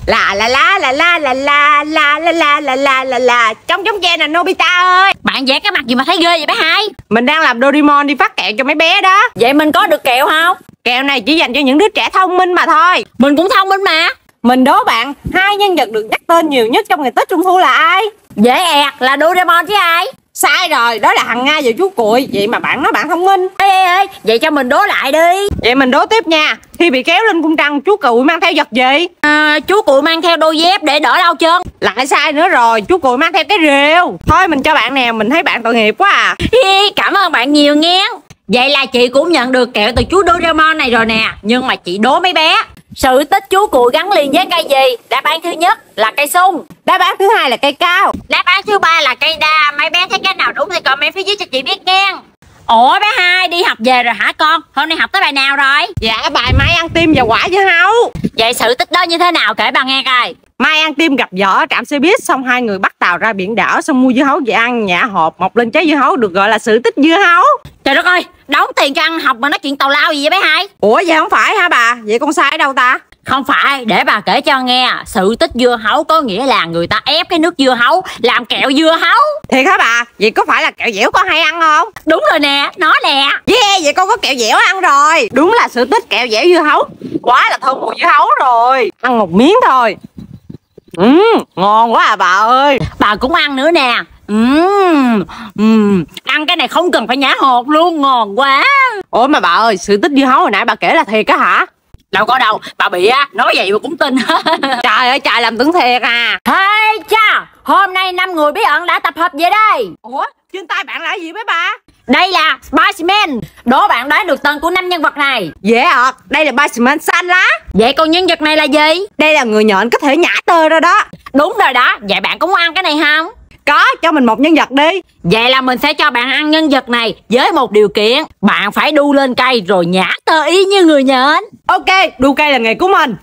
La la la la la la la la la la la la la la. Trong tre nè Nobita ơi. Bạn vẽ cái mặt gì mà thấy ghê vậy bé Hai? Mình đang làm Doraemon đi phát kẹo cho mấy bé đó. Vậy mình có được kẹo không? Kẹo này chỉ dành cho những đứa trẻ thông minh mà thôi. Mình cũng thông minh mà. Mình đố bạn, hai nhân vật được nhắc tên nhiều nhất trong ngày Tết Trung Thu là ai? Dễ ẹt, là Doraemon chứ ai? Sai rồi, đó là Hằng Nga và chú Cuội. Vậy mà bạn nói bạn thông minh. Ê, vậy cho mình đố lại đi. Vậy mình đố tiếp nha. Khi bị kéo lên cung trăng, chú Cuội mang theo vật gì? Chú Cuội mang theo đôi dép để đỡ đau chân. Lại sai nữa rồi, chú Cuội mang theo cái rìu. Thôi mình cho bạn nè, mình thấy bạn tội nghiệp quá à. Cảm ơn bạn nhiều nghe. Vậy là chị cũng nhận được kẹo từ chú Doraemon này rồi nè. Nhưng mà chị đố mấy bé, sự tích chú Cuội gắn liền với cây gì? Đáp án thứ nhất là cây sung. Đáp án thứ hai là cây cao. Đáp án thứ ba là cây đa. Mấy bé thấy cái nào đúng thì comment phía dưới cho chị biết nghe. Ủa bé Hai đi học về rồi hả con? Hôm nay học tới bài nào rồi? Dạ bài Mai ăn tim và quả dưa hấu. Vậy sự tích đó như thế nào kể bà nghe coi. Mai ăn tim gặp vợ ở trạm xe buýt, xong hai người bắt tàu ra biển đảo, xong mua dưa hấu về ăn, nhả hộp mọc lên trái dưa hấu, được gọi là sự tích dưa hấu. Trời đất ơi, đóng tiền cho ăn học mà nói chuyện tào lao gì vậy bé Hai? Ủa vậy không phải hả bà? Vậy con sai ở đâu ta? Không phải, để bà kể cho nghe. Sự tích dưa hấu có nghĩa là người ta ép cái nước dưa hấu làm kẹo dưa hấu. Thiệt hả bà? Vậy có phải là kẹo dẻo con hay ăn không? Đúng rồi nè, nó nè. Yeah, vậy con có kẹo dẻo ăn rồi. Đúng là sự tích kẹo dẻo dưa hấu. Quá là thơm mùi dưa hấu rồi. Ăn một miếng thôi. Ngon quá à bà ơi. Bà cũng ăn nữa nè. Ăn cái này không cần phải nhả hột luôn, ngon quá. Ủa mà bà ơi, sự tích dưa hấu hồi nãy bà kể là thiệt á hả? Đâu có đâu, bà bị á, nói vậy mà cũng tin. Trời ơi trời, làm tưởng thiệt à. Hey cha, hôm nay 5 người bí ẩn đã tập hợp về đây. Ủa, trên tay bạn là gì với bà? Đây là Spiderman. Đố bạn đoán được tên của 5 nhân vật này. Dễ ợt, đây là Spiderman xanh lá. Vậy còn nhân vật này là gì? Đây là người nhện có thể nhả tơ ra đó. Đúng rồi đó, vậy bạn có muốn ăn cái này không? Có, cho mình một nhân vật đi. Vậy là mình sẽ cho bạn ăn nhân vật này với một điều kiện. Bạn phải đu lên cây rồi nhả tơ y như người nhện. Ok, đu cây là nghề của mình.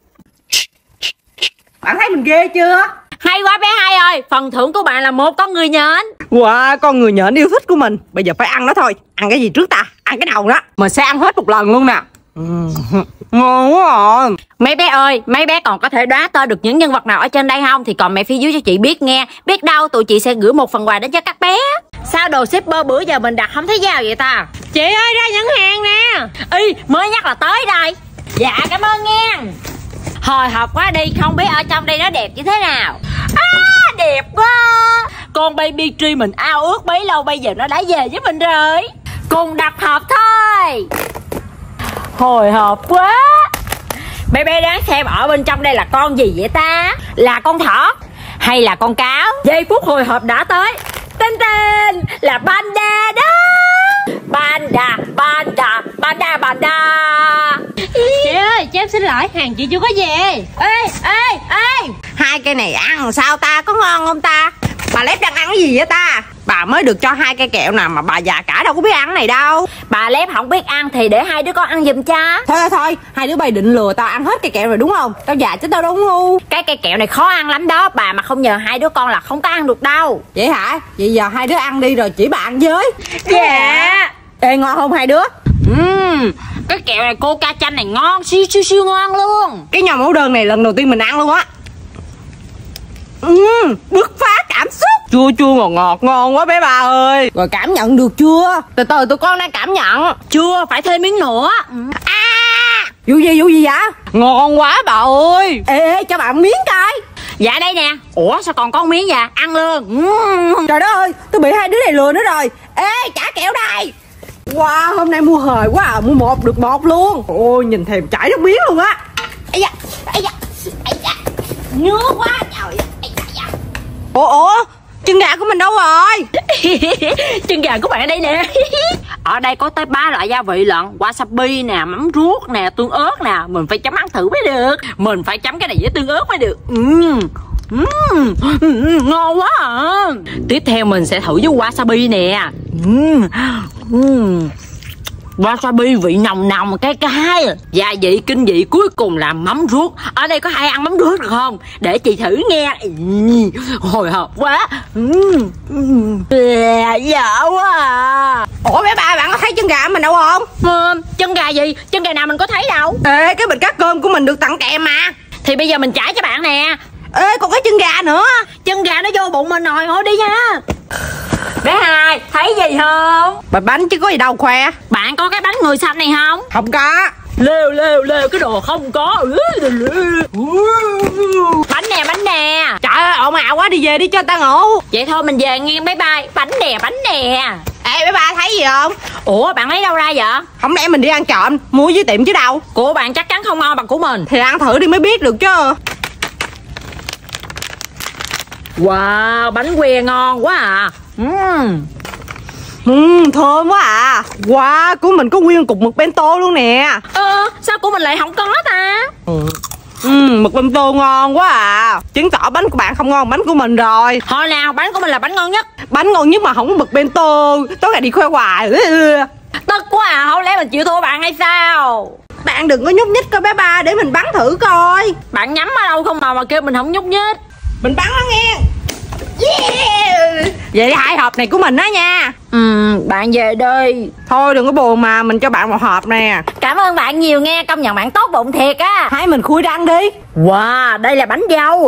Bạn thấy mình ghê chưa? Hay quá bé Hai ơi, phần thưởng của bạn là một con người nhện. Wow, con người nhện yêu thích của mình. Bây giờ phải ăn nó thôi. Ăn cái gì trước ta? Ăn cái đầu đó. Mình sẽ ăn hết một lần luôn nè. Ngon quá à. Mấy bé ơi, mấy bé còn có thể đoán tên được những nhân vật nào ở trên đây không? Thì comment phía dưới cho chị biết nghe. Biết đâu tụi chị sẽ gửi một phần quà đến cho các bé. Sao đồ shipper bữa giờ mình đặt không thấy giao vậy ta? Chị ơi, ra nhận hàng nè. Y, mới nhắc là tới đây. Dạ cảm ơn nghe. Hồi hộp quá đi, không biết ở trong đây nó đẹp như thế nào. Đẹp quá. Con baby tree mình ao ước bấy lâu, bây giờ nó đã về với mình rồi. Cùng đặt hộp thôi. Hồi hộp quá. Bé bé đáng xem ở bên trong đây là con gì vậy ta? Là con thỏ hay là con cáo? Giây phút hồi hộp đã tới. Tên tên là panda đó. Panda, panda, panda, panda. Chị ơi, cho em xin lỗi, hàng chị chưa có về. Ê. Hai cây này ăn sao ta, có ngon không ta? Bà Lép đang ăn cái gì vậy ta? Bà mới được cho 2 cây kẹo nè, mà bà già cả đâu có biết ăn cái này đâu. Bà Lép không biết ăn thì để hai đứa con ăn giùm cha. Thôi, hai đứa bay định lừa tao ăn hết cây kẹo rồi đúng không? Tao già chứ tao đâu ngu. Cái cây kẹo này khó ăn lắm đó, bà mà không nhờ hai đứa con là không có ăn được đâu. Vậy hả? Vậy giờ hai đứa ăn đi rồi chỉ bà ăn với. Dạ. Ê, ngon không hai đứa? Cái kẹo này coca chanh này ngon, siêu ngon luôn. Cái nhỏ mẫu đơn này lần đầu tiên mình ăn luôn á. Bứt phá cảm xúc. Chua ngọt ngon quá bé bà ơi. Rồi cảm nhận được chưa? Từ từ tụi con đang cảm nhận. Chưa, phải thêm miếng nữa. Vụ gì vậy? Ngon quá bà ơi. Ê, cho bạn miếng coi. Dạ đây nè. Ủa sao còn có miếng vậy? Ăn luôn. Trời đất ơi, tôi bị hai đứa này lừa nữa rồi. Ê, trả kẹo đây. Wow, hôm nay mua hời quá à, mua một được một luôn. Ôi, nhìn thèm chảy nước miếng luôn á. Ây da. Nước quá trời. Ủa, chân gà của mình đâu rồi? Chân gà của bạn ở đây nè. Ở đây có tới 3 loại gia vị lận. Wasabi nè, mắm ruốc nè, tương ớt nè. Mình phải chấm ăn thử mới được. Mình phải chấm cái này với tương ớt mới được. Ngon quá à. Tiếp theo mình sẽ thử với wasabi nè. Wasabi vị nồng cay. Gia vị kinh dị cuối cùng là mắm ruốc. Ở đây có ai ăn mắm ruốc được không? Để chị thử nghe. Hồi hộp quá. Dở quá à. Ủa bé ba, bạn có thấy chân gà mình đâu không? Chân gà gì? Chân gà nào mình có thấy đâu. Ê, cái bịch cá cơm của mình được tặng kèm mà. Thì bây giờ mình trả cho bạn nè. Ê, còn cái chân gà nữa. Chân gà nó vô bụng mình rồi, thôi đi nha. Bé Hai, thấy gì không? Bánh chứ có gì đâu khoe. Bạn có cái bánh người xanh này không? Không có. Lêu cái đồ không có. Bánh nè. Trời ơi, ồn ào quá, đi về đi cho ta ngủ. Vậy thôi mình về nghe, bye bye. Bánh nè. Ê, bé ba thấy gì không? Ủa bạn lấy đâu ra vậy? Không lẽ mình đi ăn trộm, mua dưới tiệm chứ đâu. Của bạn chắc chắn không ngon bằng của mình. Thì ăn thử đi mới biết được chứ. Wow, bánh que ngon quá à. Thơm quá à. Wow, của mình có nguyên cục mực bento luôn nè. Sao của mình lại không có ta? Mực bento ngon quá à. Chứng tỏ bánh của bạn không ngon bánh của mình rồi. Thôi nào, bánh của mình là bánh ngon nhất. Bánh ngon nhất mà không có mực bento, tối ngày đi khoe hoài. Tức quá à, không lẽ mình chịu thua bạn hay sao? Bạn đừng có nhúc nhích coi bé ba, để mình bắn thử coi. Bạn nhắm ở đâu không mà kêu mình không nhúc nhích. Mình bắn nó nghe. Yeah. Vậy 2 hộp này của mình đó nha. Bạn về đi. Thôi đừng có buồn mà, mình cho bạn 1 hộp nè. Cảm ơn bạn nhiều nghe, công nhận bạn tốt bụng thiệt á. Hãy mình khui răng đi. Wow, đây là bánh dâu.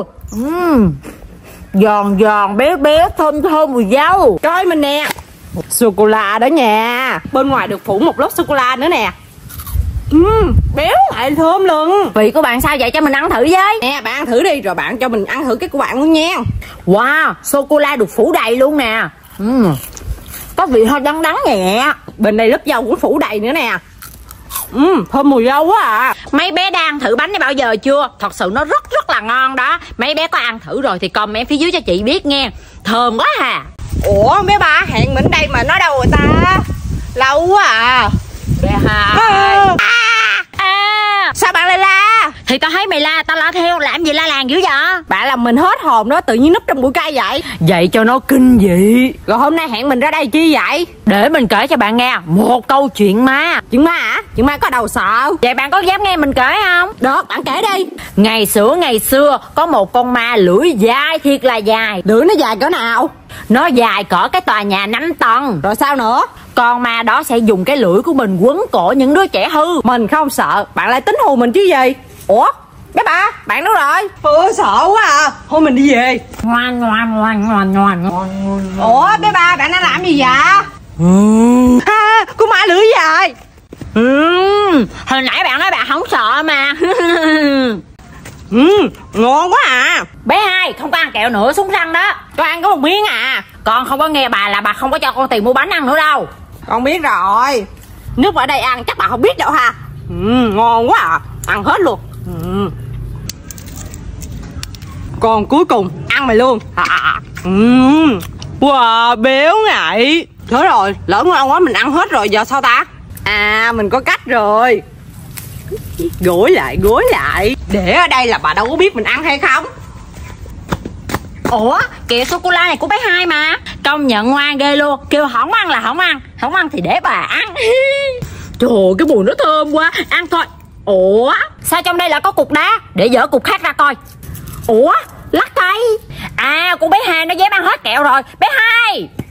Giòn béo thơm mùi dâu. Coi mình nè. Sô-cô-la đó nha. Bên ngoài được phủ một lớp sô-cô-la nữa nè. Béo lại thơm luôn. Vị của bạn sao vậy, cho mình ăn thử với. Nè bạn ăn thử đi, rồi bạn cho mình ăn thử cái của bạn luôn nha. Wow, sô-cô-la được phủ đầy luôn nè. Có vị hơi đắng nhẹ. Bên đây lớp dâu cũng phủ đầy nữa nè. Thơm mùi dâu quá à. Mấy bé đã ăn thử bánh này bao giờ chưa? Thật sự nó rất là ngon đó. Mấy bé có ăn thử rồi thì comment phía dưới cho chị biết nghe. Thơm quá à. Ủa bé ba hẹn mình đây mà nó đâu rồi ta? Lâu quá à. Bé Hai. Sao bạn lại la? Thì tao thấy mày la, tao la theo, làm gì la làng dữ vậy? Bạn làm mình hết hồn đó, tự nhiên núp trong bụi cây vậy. Vậy cho nó kinh dị. Rồi hôm nay hẹn mình ra đây chi vậy? Để mình kể cho bạn nghe một câu chuyện ma. Chuyện ma hả? Chuyện ma có đầu sợ. Vậy bạn có dám nghe mình kể không? Được, bạn kể đi. Ngày xưa có một con ma lưỡi dài thiệt là dài. Lưỡi nó dài cỡ nào? Nó dài cỡ cái tòa nhà 5 tầng. Rồi sao nữa? Con ma đó sẽ dùng cái lưỡi của mình quấn cổ những đứa trẻ hư. Mình không sợ, bạn lại tính hù mình chứ gì. Ủa bé ba, bạn đâu rồi? Sợ quá à. Thôi mình đi về. Ngoan. Ủa bé ba, bạn đang làm gì vậy? Con ma lưỡi dài. Hồi nãy bạn nói bạn không sợ mà. Ngon quá à. Bé Hai, không có ăn kẹo nữa, xuống răng đó. Cho ăn có một miếng à. Con không có nghe bà là bà không có cho con tiền mua bánh ăn nữa đâu. Con biết rồi. Nước ở đây ăn chắc bà không biết đâu ha. Ngon quá à. Ăn hết luôn. Còn cuối cùng ăn mày luôn. Wow, béo ngậy. Thôi rồi, lỡ ngon quá mình ăn hết rồi, giờ sao ta? À, mình có cách rồi. Gối lại. Để ở đây là bà đâu có biết mình ăn hay không. Ủa, kẹo sô-cô-la này của bé Hai mà. Công nhận ngoan ghê luôn. Kêu không ăn là không ăn. Không ăn thì để bà ăn. Trời ơi, cái mùi nó thơm quá. Ăn thôi. Ủa, sao trong đây lại có cục đá? Để dỡ cục khác ra coi. Ủa, lắc tay. À, con bé Hai nó dám ăn hết kẹo rồi. Bé Hai,